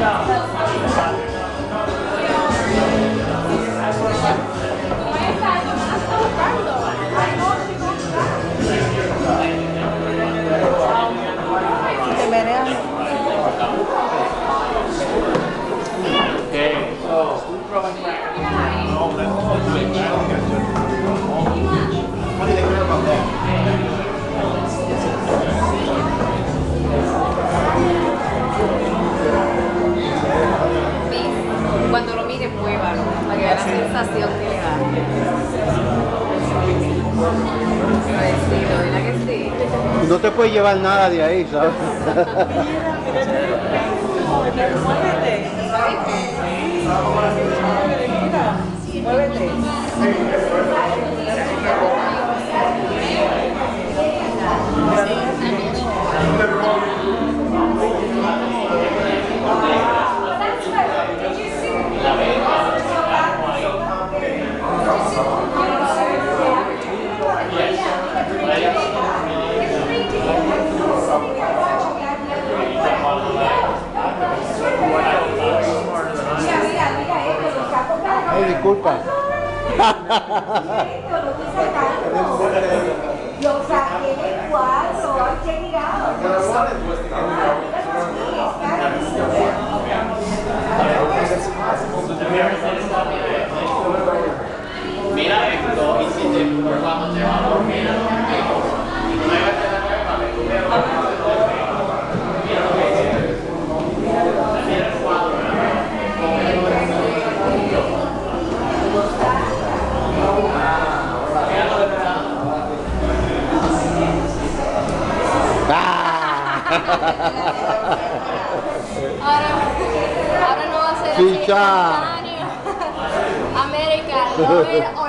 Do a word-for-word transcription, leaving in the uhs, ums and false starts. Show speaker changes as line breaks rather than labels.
Cuando lo mire, pruébalo, para que vea la sensación que le da. Sí, ¿verdad que sí?
No te puedes llevar nada de ahí, ¿sabes?
Muévete. Muévete.
Ay, disculpa.
Yo saqué de cuatro, he llegado.
Mira esto, y si te cuando te vas a dormir, no me vas a quedar
Ahora, ahora no va a ser
Chicha.
así. América, lover